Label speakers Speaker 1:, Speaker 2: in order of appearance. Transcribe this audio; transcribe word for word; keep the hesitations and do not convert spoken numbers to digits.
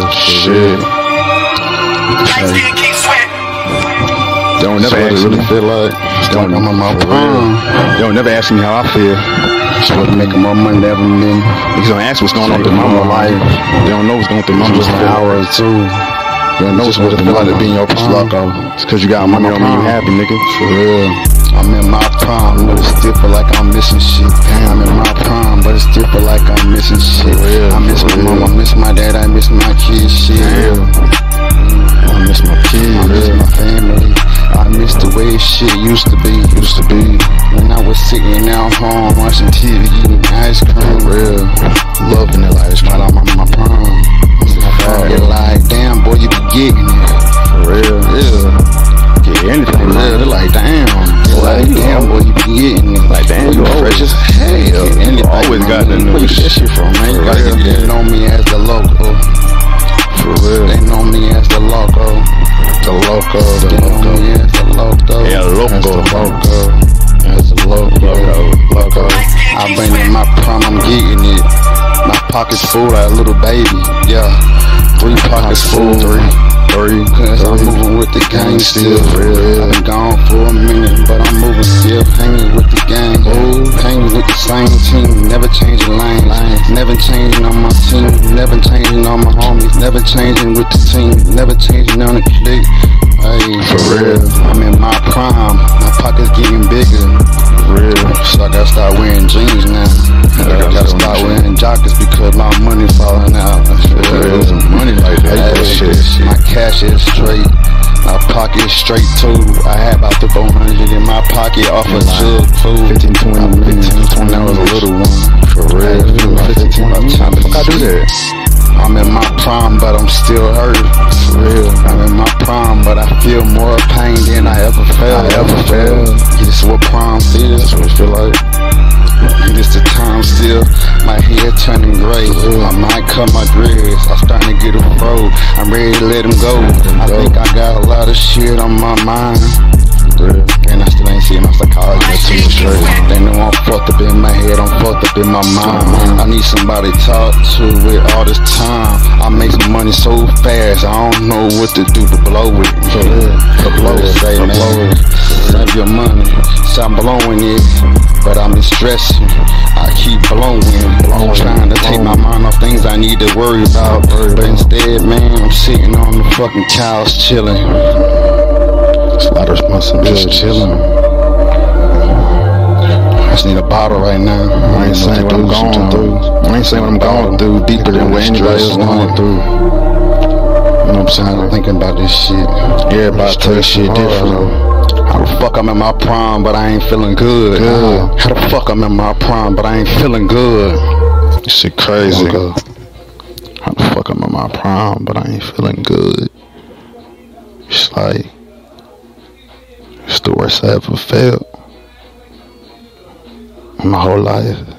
Speaker 1: shit. Like, they don't never ask me. Really feel like they don't, I'm on my prime. They don't never ask me how I feel. So what making more money than ever been. Niggas don't ask what's going on through my life. They don't know what's going through my life. An hour or two. You don't know what it feel like to be in your prime. It's cause you got money on me, you happy, nigga. For real. I'm in my prime, but it's still feel like I'm missing shit. I'm in my prime, but it's still feel like I'm missing shit. I miss my mom, I miss my dad, I miss my kids, shit. I miss my kids, I miss my family. I miss the way shit used to be, used to be. When I was sitting out home watching T V, eating ice cream, real. Loving it like it's right on my, my prime. You're like, damn boy, you be getting it. For real, yeah. Yeah, anything, man. They're like, damn. They're like, damn, boy, you be getting it. Like, damn, you fresh as hell. You always got the new shit. Where you get shit from, man? You gotta get They know me as the loco. For real. They know me as the loco. The loco, the they loco. Know me as the loco. Yeah, loco. As the loco. As the loco. Loco. I've been in my prime, I'm getting it. My pockets full like a little baby. Yeah. Three pockets full. Three. Three. Cause I'm moving with the gang still. I've been gone for a minute, but I'm moving still. Hanging with the gang. Hanging with the same team. Never changing lanes. Never changing on my team. Never changing on my homies. Never changing with the team. Never changing on the clique. Hey, for real. I'm in my prime. My pockets getting bigger. For real. So I gotta start wearing jeans now. I gotta start wearing jockers because my money falling out. For real. Money like that. Hey, shit. My cash is straight. My pocket straight too. I had about the four hundred in my pocket off of jug food. fifteen, twenty, fifteen, twenty. That was a little one. For real. fifteen, twenty. How the fuck I do that? I'm in my prime, but I'm still hurt. For real. I'm in my prime, but I feel more pain than I ever felt. I ever felt. This is what prime feels. That's what it feel like. This the time still. My head turning gray. I might cut my dreads. I'm starting to get a fro. I'm ready to let them go. I think I got a lot of shit on my mind. And I still ain't seeing my psychologist too straight. They know I'm fucked up in my head, I'm fucked up in my mind. I need somebody to talk to with all this time. I make some money so fast, I don't know what to do but blow it. To blow it, say man, save your money. So I'm blowing it, but I'm stressing. I keep blowing, blowing, trying to take my mind off things I need to worry about. But instead, man, I'm sitting on the fucking couch chilling. It's a lot of responsibility. Just chilling. I just need a bottle right now. I ain't saying what I'm going through. I ain't saying what I'm going through deeper than what anybody else going through. You know what I'm saying? I'm thinking about this shit. Everybody take shit different. How the fuck I'm in my prime, but I ain't feeling good? good. How the fuck I'm in my prime, but I ain't feeling good? This shit crazy. How the fuck I'm in my prime, but I ain't feeling good? It's like, it's the worst I ever felt in my whole life.